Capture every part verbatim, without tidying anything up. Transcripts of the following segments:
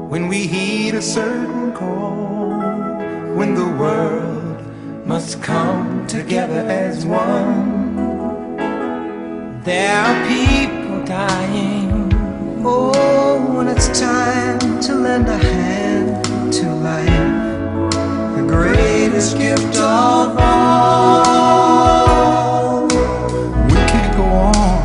when we heed a certain call, when the world must come together as one. There are people dying, oh, when it's time to lend a hand to life, the greatest gift of all. We can't go on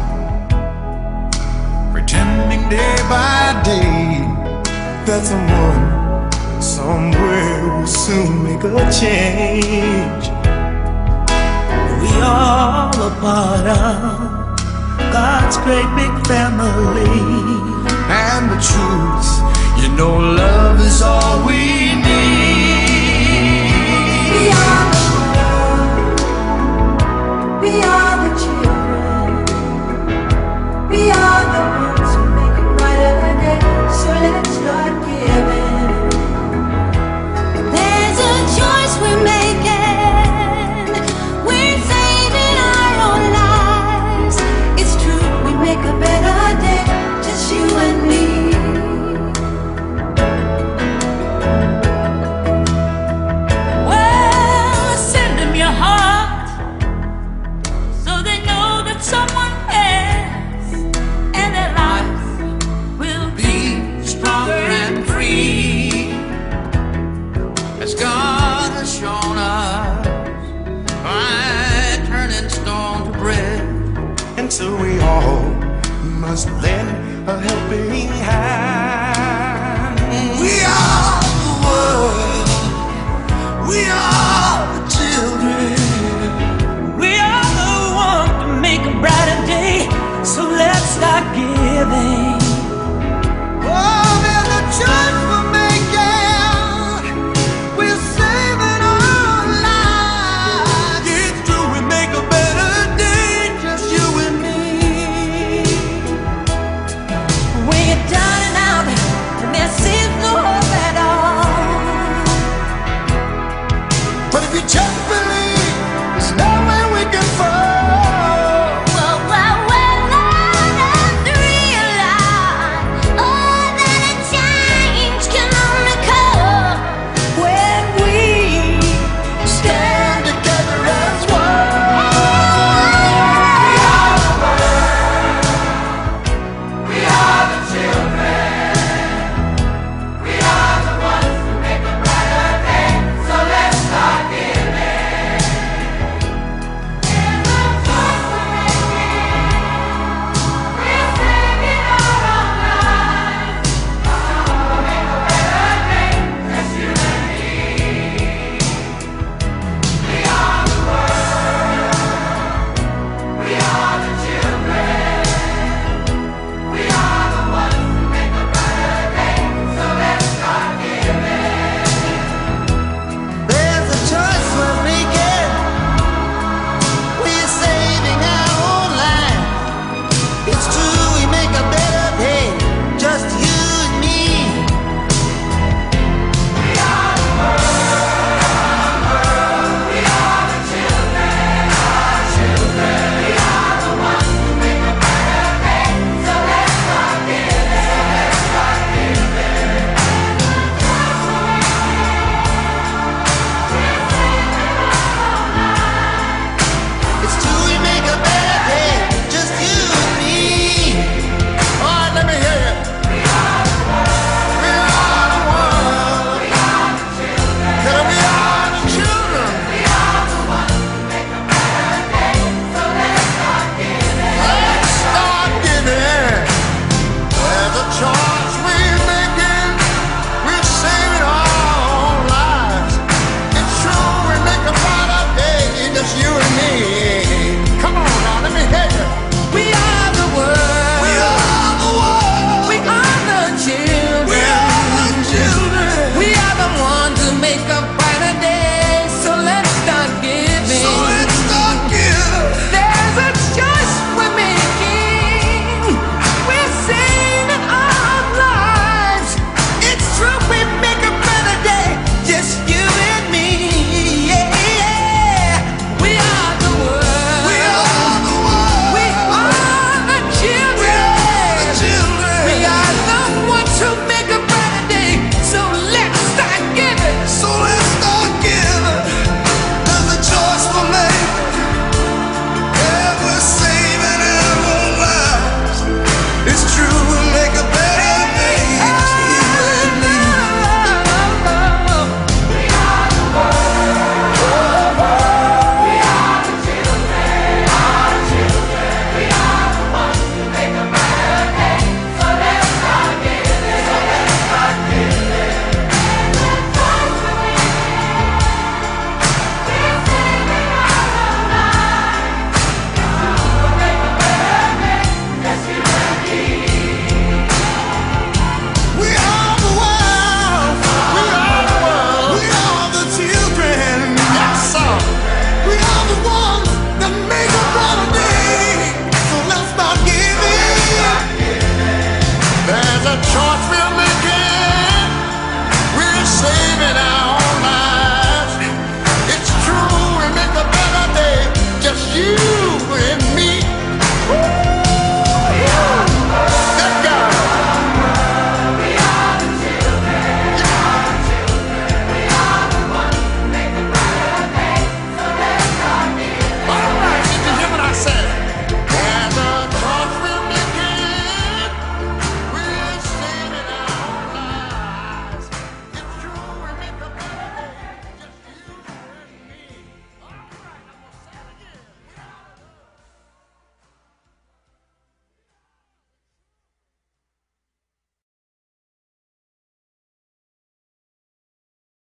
pretending day by day that someone somewhere will soon make a change. We all a part of God's great big family, and the truth, you know, love is all we need. We are the world, we are the children, we are the ones who make a brighter day. So let's start giving. There's a choice we're making. We're saving our own lives. It's true, we make a better day, just you and me. Well, send them your heart, so they know that someone cares, and their lives will be Stronger and free, as God has shown us by turning stone to bread. And so we all must lend a helping hand. We are the world, we are